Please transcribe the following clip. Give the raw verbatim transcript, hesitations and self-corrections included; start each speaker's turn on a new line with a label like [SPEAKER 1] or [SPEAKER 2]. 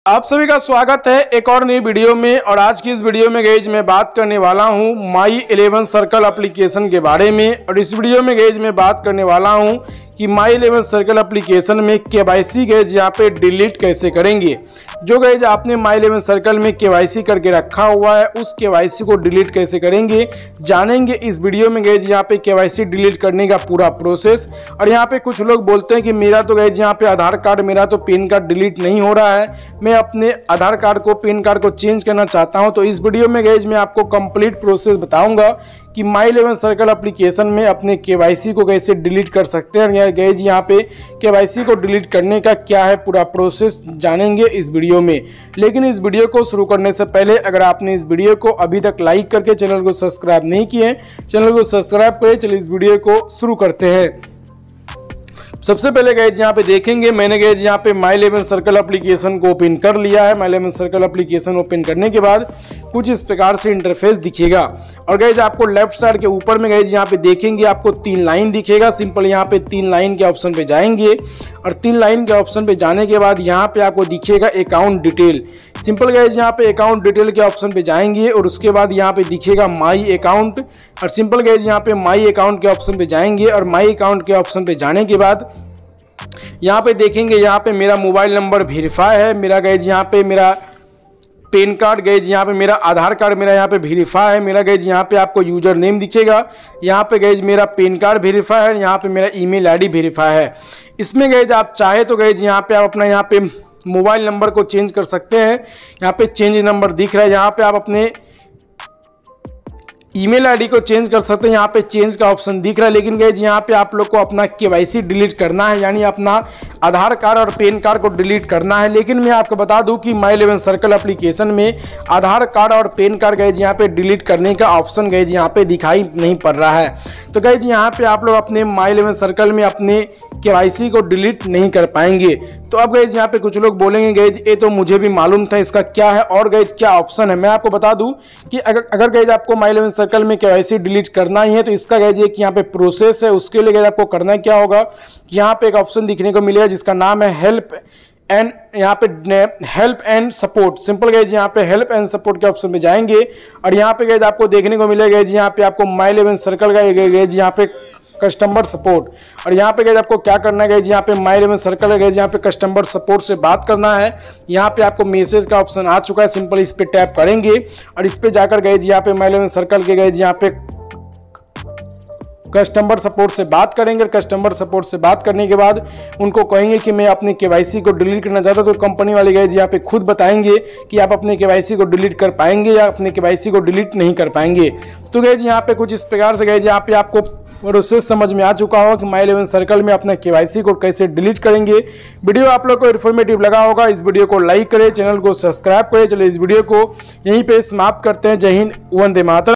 [SPEAKER 1] आप सभी का स्वागत है एक और नई वीडियो में। और आज की इस वीडियो में गाइज मैं बात करने वाला हूं माई इलेवन सर्कल एप्लीकेशन के बारे में। और इस वीडियो में गाइज मैं बात करने वाला हूं कि माई इलेवन सर्कल एप्लीकेशन में केवाईसी गाइज यहाँ पे डिलीट कैसे करेंगे। जो गाइज आपने माई इलेवन सर्कल में केवाईसी करके रखा हुआ है उस केवाईसी को डिलीट कैसे करेंगे जानेंगे इस वीडियो में गाइज यहाँ पे केवाईसी डिलीट करने का पूरा प्रोसेस। और यहाँ पे कुछ लोग बोलते हैं कि मेरा तो गाइज यहाँ पे आधार कार्ड मेरा तो पैन कार्ड डिलीट नहीं हो रहा है, मैं अपने आधार कार्ड को पैन कार्ड को चेंज करना चाहता हूं। तो इस वीडियो में गाइज मैं आपको कंप्लीट प्रोसेस बताऊंगा कि माई इलेवन सर्कल एप्लीकेशन में अपने केवाईसी को कैसे डिलीट कर सकते हैं। या गाइज यहाँ पे केवाईसी को डिलीट करने का क्या है पूरा प्रोसेस जानेंगे इस वीडियो में। लेकिन इस वीडियो को शुरू करने से पहले अगर आपने इस वीडियो को अभी तक लाइक करके चैनल को सब्सक्राइब नहीं किए, चैनल को सब्सक्राइब करें। चलिए इस वीडियो को शुरू करते हैं। सबसे पहले गाइज यहाँ पे देखेंगे मैंने गाइज यहाँ पे माई इलेवन सर्कल एप्लीकेशन को ओपन कर लिया है। My eleven Circle application open करने के बाद कुछ इस प्रकार से इंटरफेस दिखेगा। और गाइज आपको लेफ्ट साइड के ऊपर में गाइज यहाँ पे देखेंगे आपको तीन लाइन दिखेगा। सिंपल यहाँ पे तीन लाइन के ऑप्शन पे जाएंगे और तीन लाइन के ऑप्शन पे जाने के बाद यहाँ पे आपको दिखेगा अकाउंट डिटेल। सिंपल गाइज यहाँ पे अकाउंट डिटेल के ऑप्शन पे जाएंगे और उसके बाद यहाँ पे दिखेगा माई अकाउंट। और सिंपल गाइज यहाँ पे माई अकाउंट के ऑप्शन पे जाएंगे और माई अकाउंट के ऑप्शन पे जाने के बाद यहाँ पे देखेंगे यहाँ पे मेरा मोबाइल नंबर वेरीफाई है, मेरा गाइज यहाँ पे मेरा पैन कार्ड गाइज यहाँ पे मेरा आधार कार्ड मेरा यहाँ पे वेरीफाई है, मेरा गाइज यहाँ पे आपको यूजर नेम दिखेगा, यहाँ पे गाइज मेरा पैन कार्ड वेरीफाई है, यहाँ पे मेरा ईमेल आईडी वेरीफाई है। इसमें गाइज आप चाहे तो गाइज यहाँ पे आप अपना यहाँ पे मोबाइल नंबर को चेंज कर सकते हैं। यहाँ पे चेंज नंबर दिख रहा है, यहाँ पे आप अपने ईमेल आईडी को चेंज कर सकते हैं। यहाँ पे चेंज का ऑप्शन दिख रहा है। लेकिन गाइज यहाँ पे आप लोग को अपना केवाईसी डिलीट करना है, यानी अपना आधार कार्ड और पैन कार्ड को डिलीट करना है। लेकिन मैं आपको बता दूं कि माई इलेवन सर्कल एप्लीकेशन में आधार कार्ड और पैन कार्ड गाइज यहाँ पे डिलीट करने का ऑप्शन गाइज यहाँ पे दिखाई नहीं पड़ रहा है। तो गाइज यहाँ पे आप लोग अपने माई इलेवन सर्कल में अपने केवाईसी को डिलीट नहीं कर पाएंगे। तो अब गाइज यहाँ पे कुछ लोग बोलेंगे गाइज ये तो मुझे भी मालूम था, इसका क्या है और गाइज क्या ऑप्शन है। मैं आपको बता दूं कि अगर अगर गाइज आपको माई इलेवन सर्कल में केवाईसी डिलीट करना ही है तो इसका गाइज एक यहाँ पे प्रोसेस है। उसके लिए गाइज आपको करना क्या होगा, यहाँ पे एक ऑप्शन दिखने को मिलेगा जिसका नाम है हेल्प एंड यहाँ पे help and support. Simple guys यहाँ पे हेल्प एंड सपोर्ट के ऑप्शन पे जाएंगे और यहाँ पे गाइज आपको देखने को मिलेगा गाइज यहाँ पे आपको माई इलेवन सर्कल का गाइज यहाँ पे कस्टमर सपोर्ट। और यहाँ पे गाइज आपको क्या करना है गाइज यहाँ पे माई इलेवन सर्कल गाइज यहाँ पे कस्टमर सपोर्ट से बात करना है। यहाँ पे आपको मैसेज का ऑप्शन आ चुका है, सिंपल इस पे टैप करेंगे और इस पे जाकर गाइज यहाँ पे माई इलेवन सर्कल के गाइज यहाँ पे कस्टमर सपोर्ट से बात करेंगे। कस्टमर सपोर्ट से बात करने के बाद उनको कहेंगे कि मैं अपने केवाईसी को डिलीट करना चाहता हूं, तो कंपनी वाले गाइज यहाँ पे खुद बताएंगे कि आप अपने केवाईसी को डिलीट कर पाएंगे या अपने केवाईसी को डिलीट नहीं कर पाएंगे। तो गाइज यहाँ पे कुछ इस प्रकार से गाइज यहाँ पे आपको प्रोसेस समझ में आ चुका होगा कि माई इलेवन सर्कल में अपना केवाईसी को कैसे डिलीट करेंगे। वीडियो आप लोग को इन्फॉर्मेटिव लगा होगा, इस वीडियो को लाइक करें, चैनल को सब्सक्राइब करें। चलिए इस वीडियो को यहीं पे समाप्त करते हैं। जय हिंद, वंदे मातरम।